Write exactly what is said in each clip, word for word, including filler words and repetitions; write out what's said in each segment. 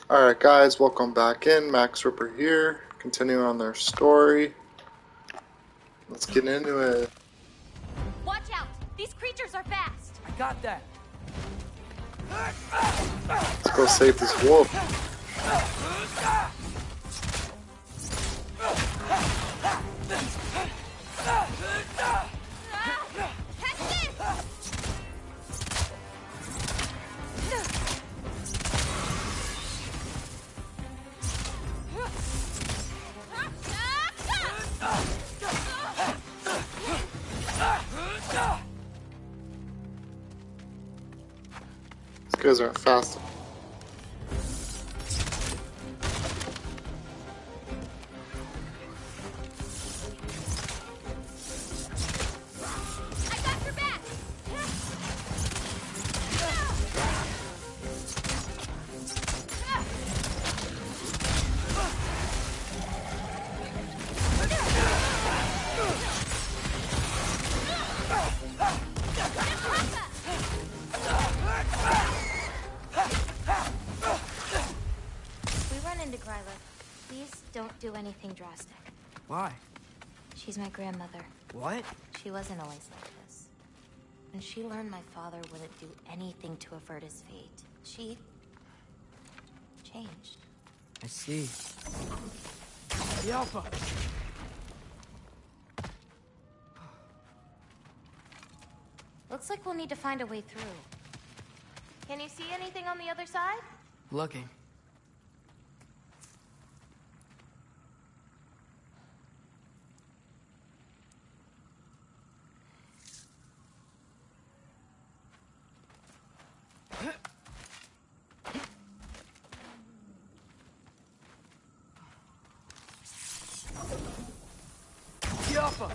Alright guys, welcome back in. Max Ripper here, continuing on their story. Let's get into it. Watch out! These creatures are fast! I got that. Let's go save this wolf. These guys aren't fast. I got your back! We run into Gryla. Please don't do anything drastic. Why? She's my grandmother. What? She wasn't always like this. When she learned my father wouldn't do anything to avert his fate, she changed. I see. The Alpha! Looks like we'll need to find a way through. Can you see anything on the other side? Looking. The Alpha!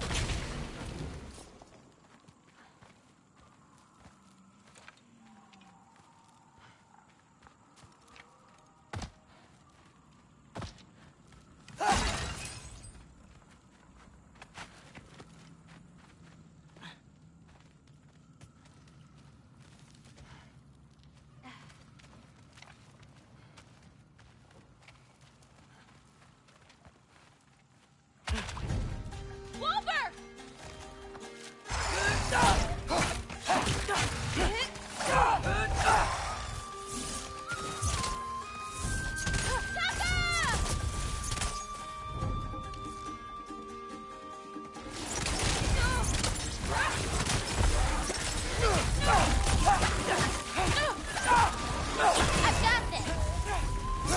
Wolver! I've got this!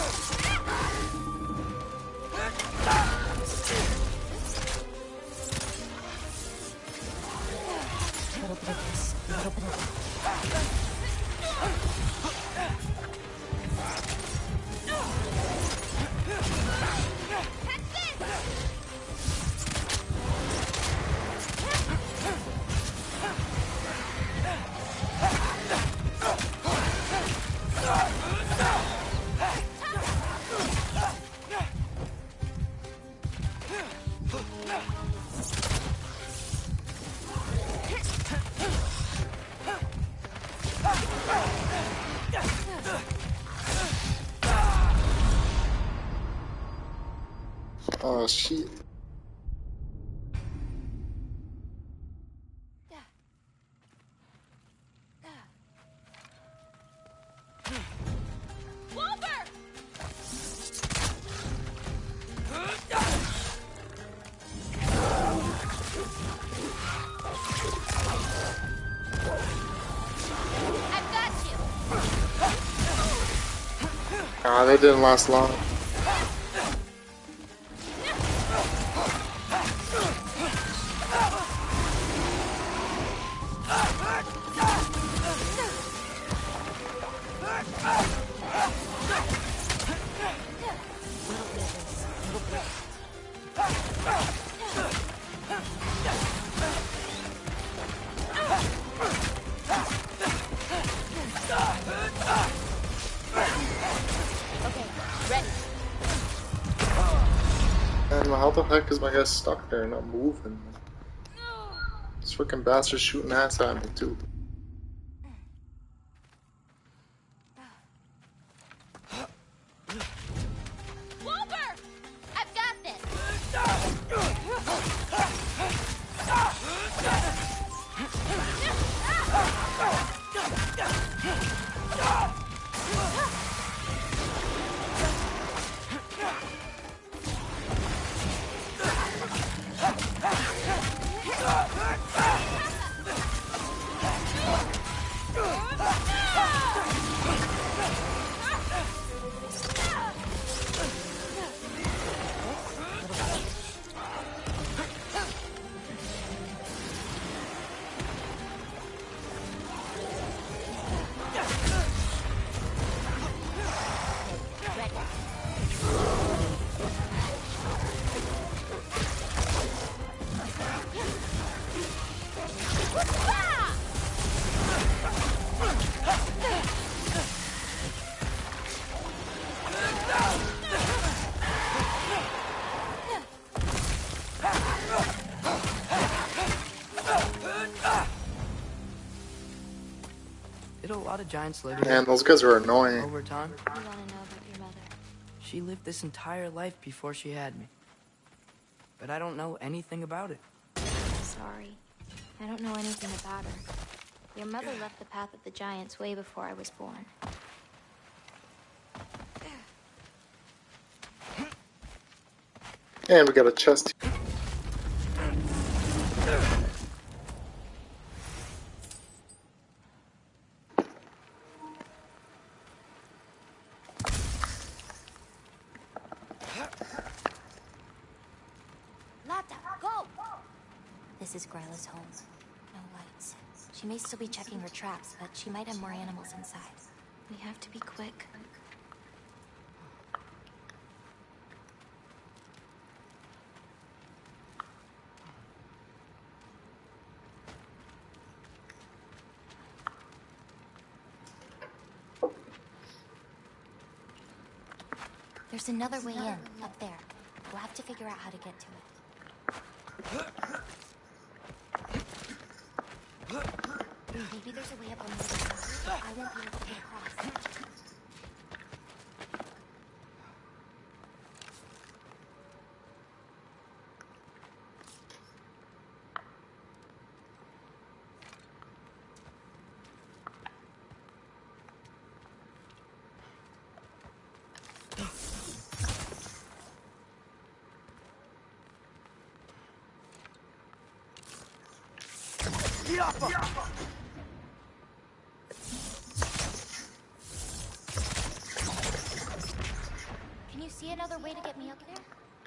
Oh shit. Wolver! I've got you! Ah, that didn't last long. Man, how the heck is my guy stuck there and not moving? This freaking bastard's shooting ass at me too. Did a lot of giants live here? Man, those guys were annoying. Over time? You want to know about your mother? She lived this entire life before she had me. But I don't know anything about it. Sorry. I don't know anything about her. Your mother left the path of the giants way before I was born. And we got a chest. Lata, go! This is Gryla's home. No lights. She may still be checking her traps, but she might have more animals inside. We have to be quick. There's another way in, up there. We'll have to figure out how to get to it. Maybe there's a way up on the other side. I won't be able to get across. Can you see another way to get me up there?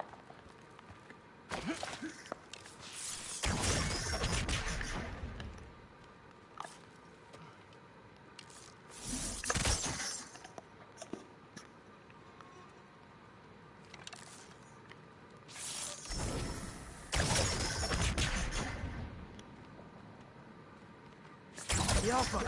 Yalpa!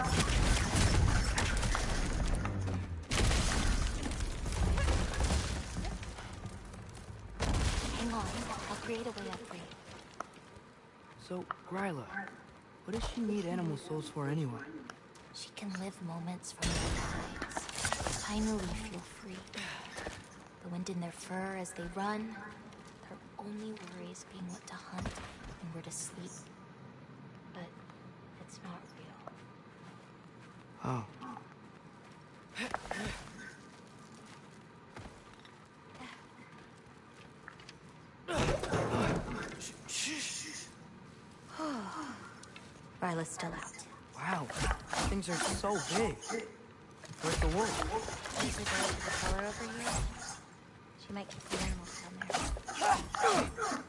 Hang on, I'll create a way up for you. So, Gryla, what does she need animal souls for anyway? She can live moments from their lives. Finally feel free. The wind in their fur as they run. Their only worries being what to hunt and where to sleep. But it's not real. Oh. Ryla's still out. Wow, things are so big. Where's the wolf? Usually go to the cellar over here. She might keep the animals down there.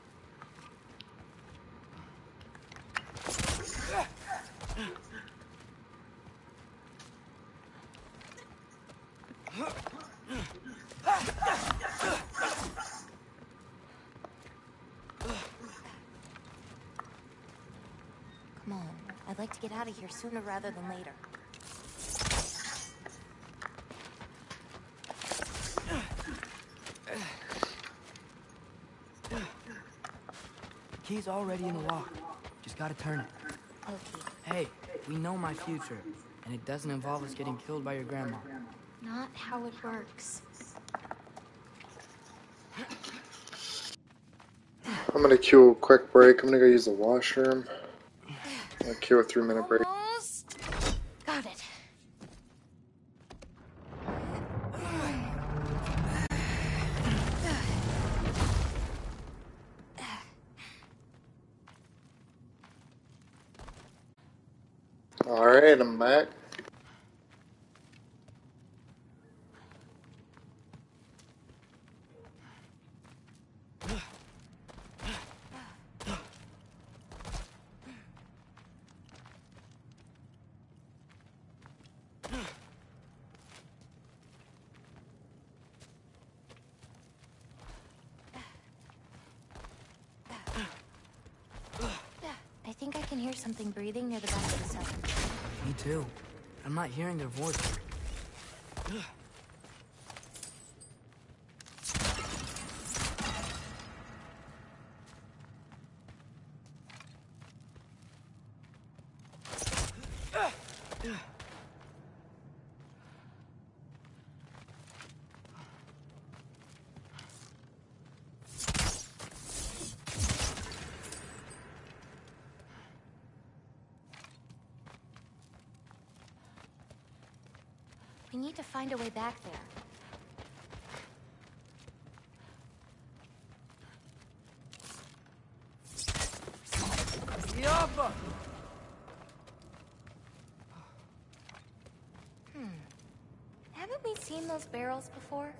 Come on. I'd like to get out of here sooner rather than later. The key's already in the lock. Just gotta turn it. Okay. Hey, we know my future, and it doesn't involve us getting killed by your grandma. Not how it works. I'm gonna queue a quick break. I'm gonna go use the washroom. I'm gonna queue a three minute break. Almost. Got it. Alright, I'm back. I think I can hear something breathing near the back of the cellar. Me too. I'm not hearing their voice. We need to find a way back there. Yabba! Hmm. Haven't we seen those barrels before?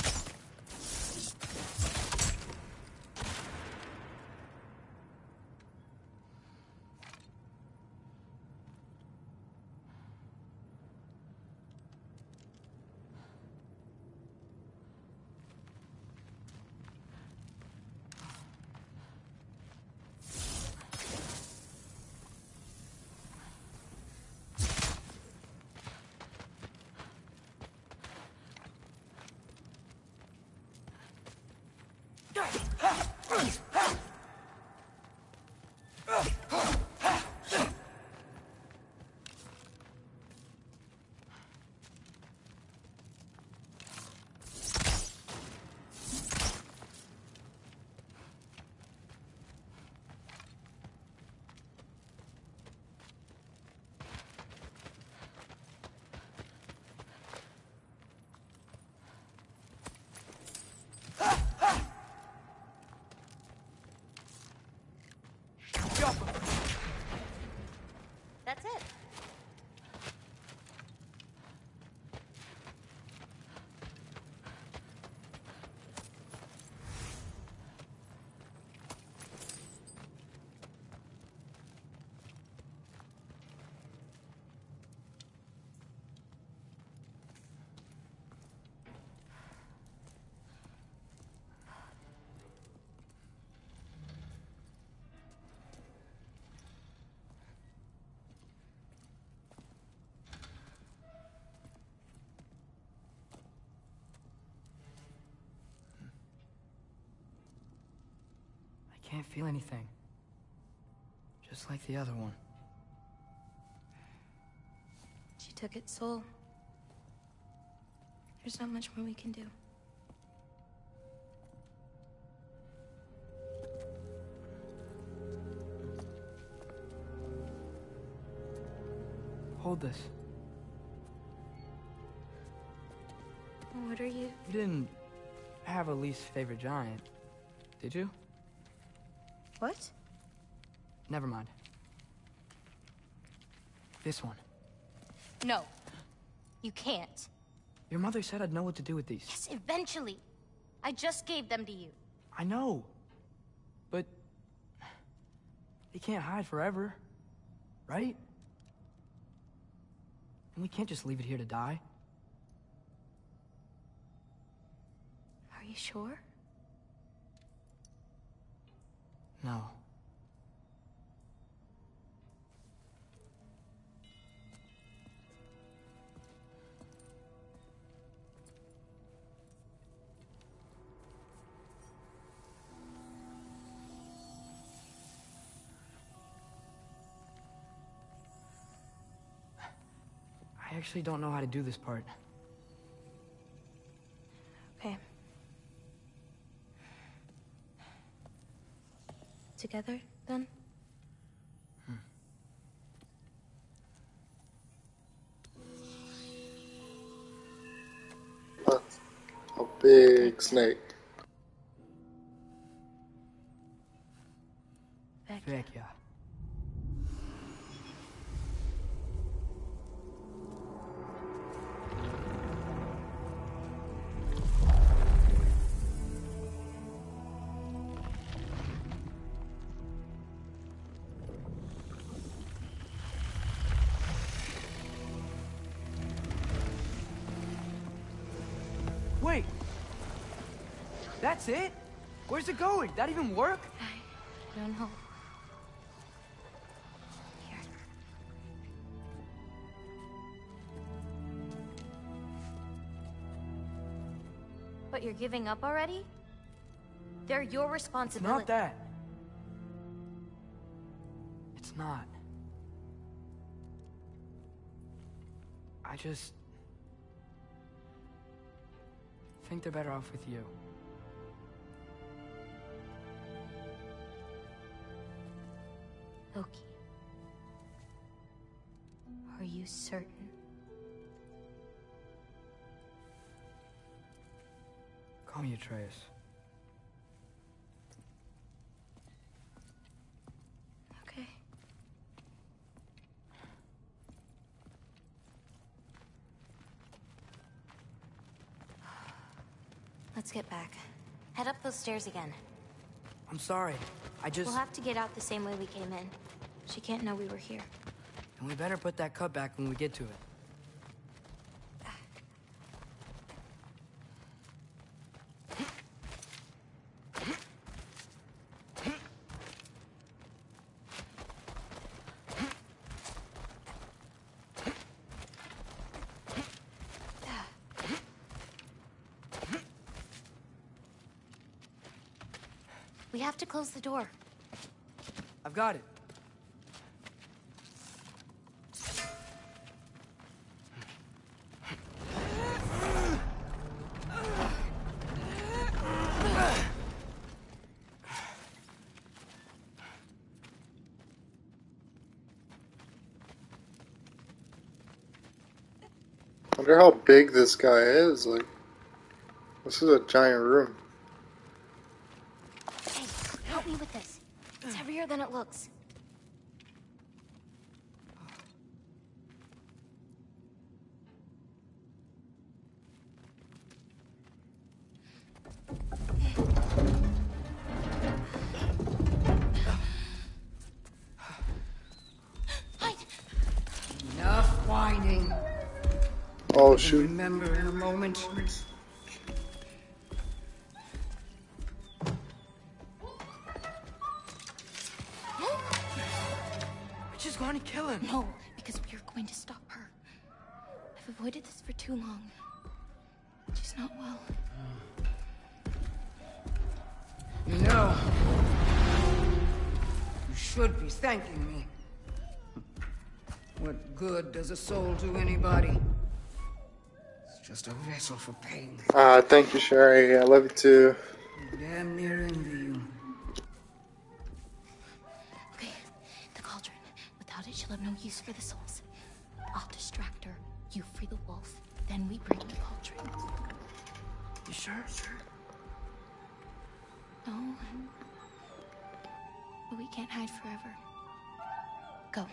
That's it. I can't feel anything. Just like the other one. She took its soul. There's not much more we can do. Hold this. What are you? You didn't have a least favorite giant, did you? What? Never mind. This one. No. You can't. Your mother said I'd know what to do with these. Yes, eventually. I just gave them to you. I know. But... they can't hide forever. Right? And we can't just leave it here to die. Are you sure? No. I actually don't know how to do this part. Okay. Together, then? Hmm. That's a big snake. Heck yeah. Wait! That's it? Where's it going? That even work? I don't know. Here. But you're giving up already? They're your It's responsibility. not that. It's not. I just... think they're better off with you. Loki. Are you certain? Call me Atreus. Okay. Let's get back. Head up those stairs again. I'm sorry. I just... We'll have to get out the same way we came in. She can't know we were here. And we better put that cut back when we get to it. We have to close the door. I've got it. Wonder how big this guy is. Like, this is a giant room. Hey, help me with this. It's heavier than it looks. Hide! Enough whining. Oh shoot. Remember in a moment. I just want to kill him. No, because we're going to stop her. I've avoided this for too long. She's not well. You know, you should be thanking me. What good does a soul do anybody? It's just a vessel for pain. Ah, thank you, Sherry. I love you too. I damn near envy you. Okay, the cauldron. Without it, she'll have no use for the souls. I'll distract her. You free the wolf. Then we bring the cauldron. You sure? Sure. No. But we can't hide forever. Go.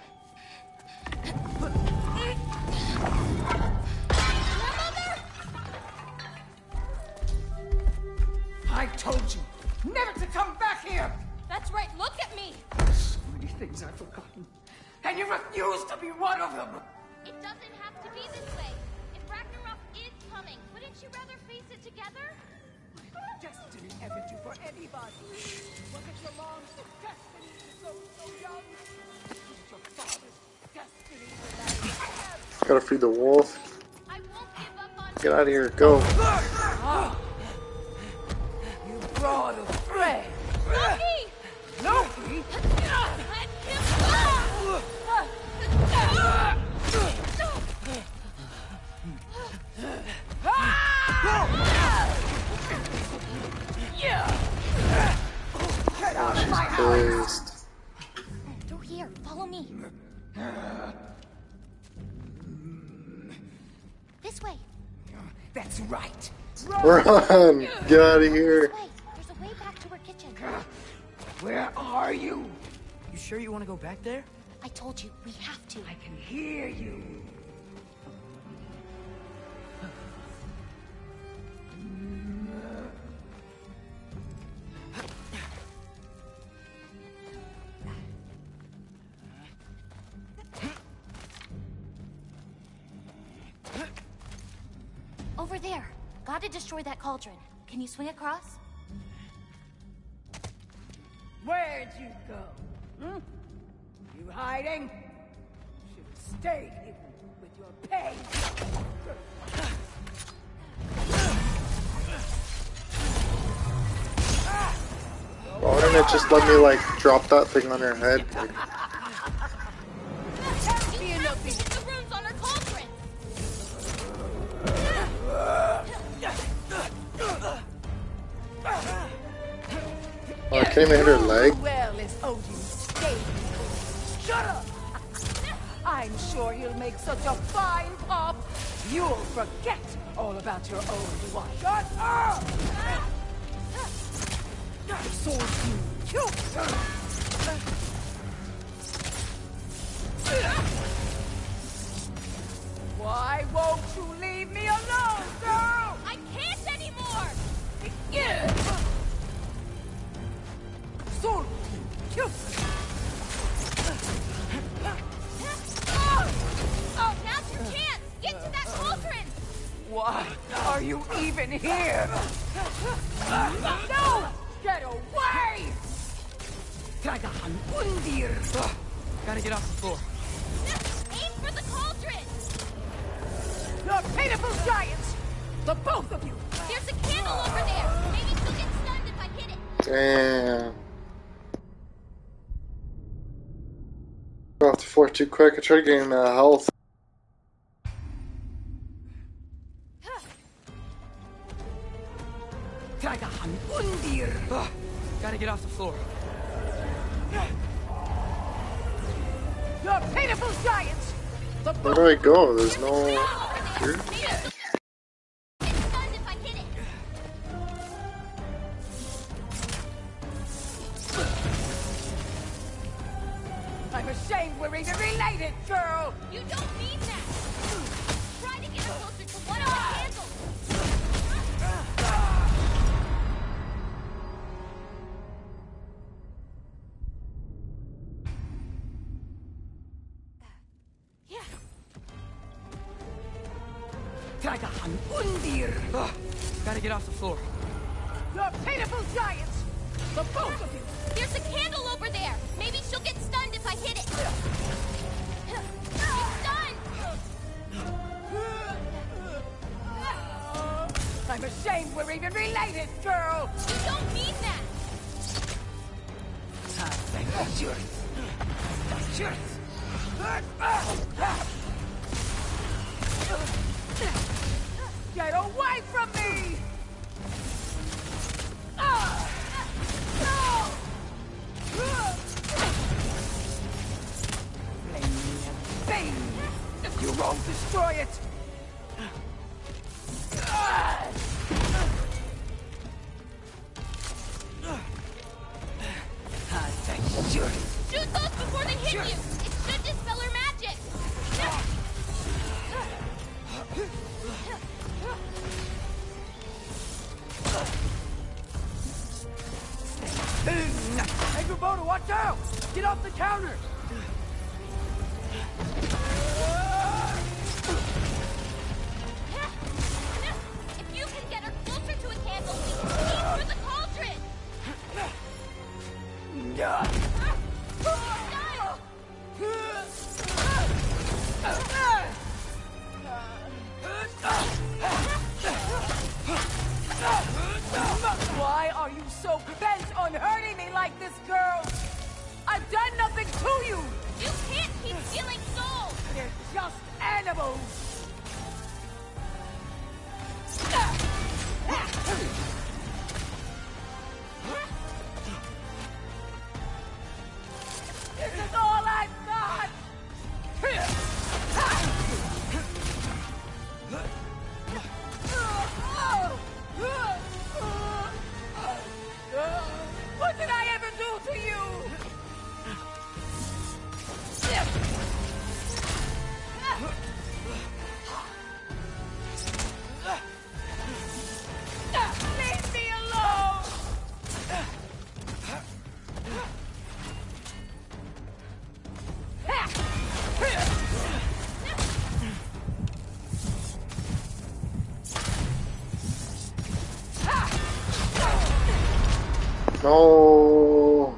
I told you never to come back here! That's right, look at me! So many things I've forgotten. And you refuse to be one of them! It doesn't have to be this way. If Ragnarok is coming, wouldn't you rather face it together? Destiny ever do for anybody. Was it your mom's destiny to go so young? Was it your father's destiny to die? Gotta feed the wolf. I won't give up on Get out of here. Go. You brought a friend. Loki! Loki? Let him Oh, she's pissed. Through here, follow me. This way. That's right. Run! Get out of here. This way. There's a way back to her kitchen. Where are you? You sure you want to go back there? I told you, we have to. I can hear you. Over there. Gotta destroy that cauldron. Can you swing across? Where'd you go? Hmm? You hiding? Should have stayed hidden with your pain. Why wouldn't it just let me like drop that thing on her head? Like, You have to hit the runes on her cauldron! oh, I can't even hit her leg. Well, is Odin staying? Shut up! I'm sure he'll make such a fine pop. You'll forget all about your old one. Shut up! So you killed her! Why won't you leave me alone, girl? I can't anymore! So you killed Oh, now's your chance! Get to that cauldron! Why are you even here? No! Get away! Tragahan Undir! Gotta get off the floor. Aim for the cauldron! You're pitiful giants! The both of you! There's a candle over there! Maybe she'll get stunned if I hit it! Damn. Got off the floor too quick. I tried getting uh, health. Tragahan Undir! Gotta get off the floor. You're pitiful giants! The Where both do I go? There's no. Over Here? there! Maybe she'll get stunned if I hit it! I'm ashamed we're even related, girl! You don't mean that! Try to get her closer to one of the candles! Tragahan Undir! Gotta get off the floor. You're pitiful giants! The both of you! There's a candle over there! Maybe she'll get stunned if I hit it! She's stunned! I'm ashamed we're even related, girl! You don't mean that! Get away from me! Ah! No! Blame me and bane if you won't destroy it! Ah! Shoot those before they hit you! It should dispel her magic! Hey, Kubota, watch out! Get off the counter! If you can get her closer to a candle, we can aim for the cauldron! Why are you so bent on hurting me like this, girl? I've done nothing to you! You can't keep stealing souls! They're just animals! This is all I've got! What did I ever do to you? Leave me alone! No.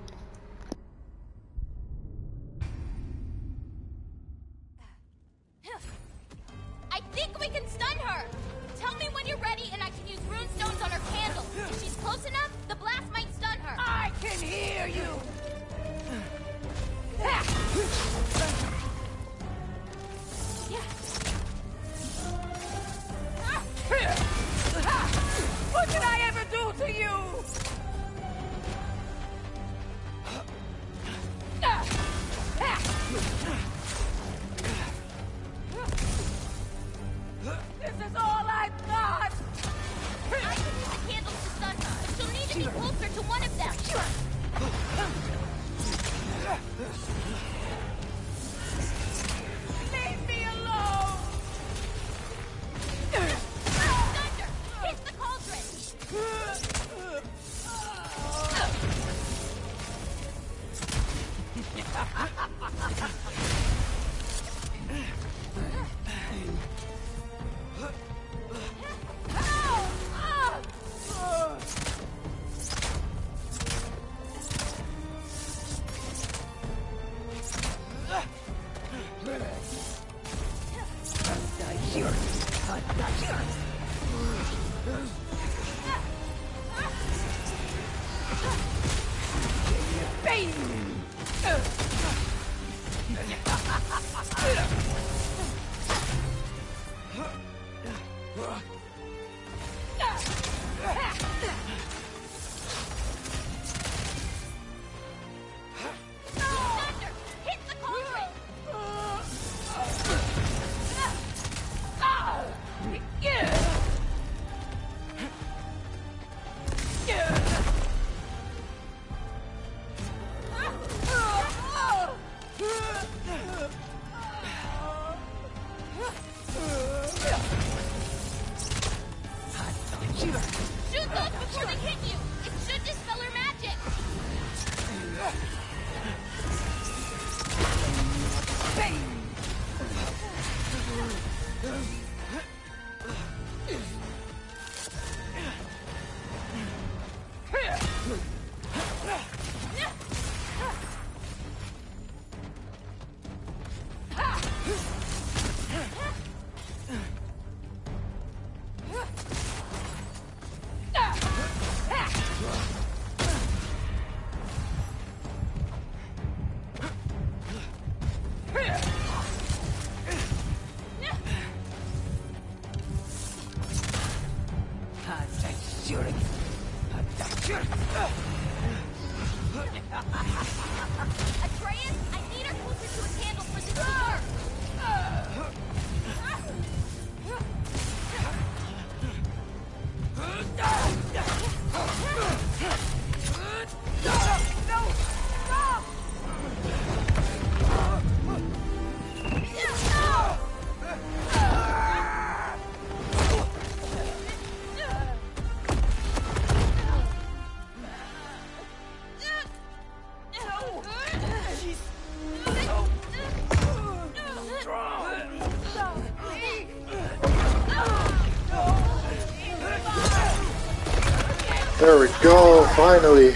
I think we can stun her! Tell me when you're ready and I can use rune stones on her candle. If she's close enough, the blast might stun her. I can hear you! What did I ever do to you? Thunder! Hit the cauldron! Shoot those before they hit you! It should dispel her magic! Atreus, I need her closer to a candle for the door! There we go, finally.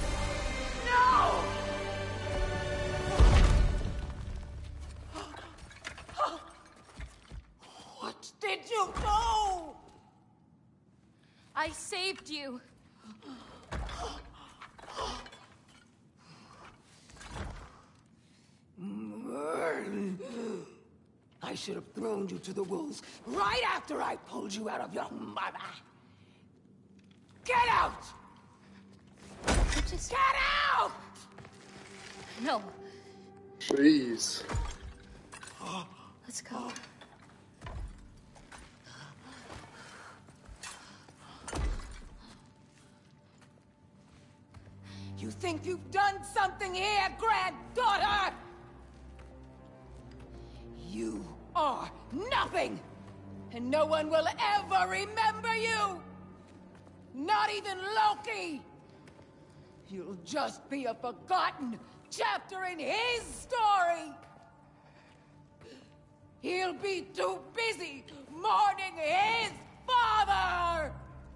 What did you do? I saved you. I should have thrown you to the wolves right after I pulled you out of your mother. Get out! Just Get out! no. Jeez. Let's go. You think you've done something here, granddaughter? You are nothing! And no one will ever remember you! Not even Loki! You'll just be a forgotten chapter in his story! He'll be too busy mourning his father!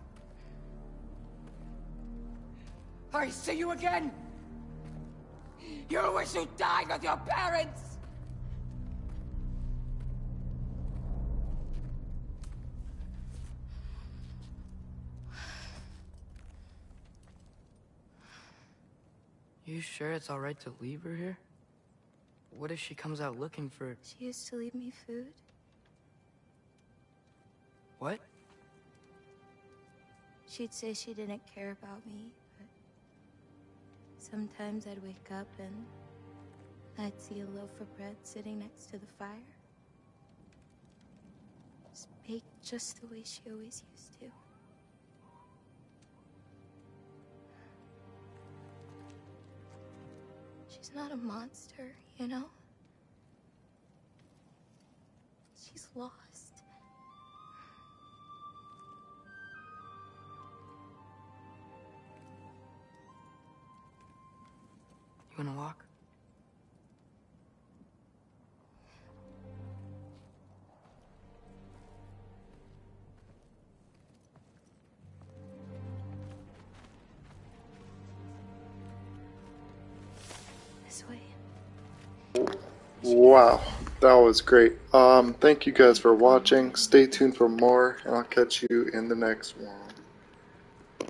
I see you again! You'll wish you died with your parents! You sure it's alright to leave her here? What if she comes out looking for... She used to leave me food. What? She'd say she didn't care about me, but sometimes I'd wake up and I'd see a loaf of bread sitting next to the fire. It's baked just the way she always used to. She's not a monster, you know? She's lost. You wanna walk? This way. Wow. That was great. Um, thank you guys for watching. Stay tuned for more, and I'll catch you in the next one.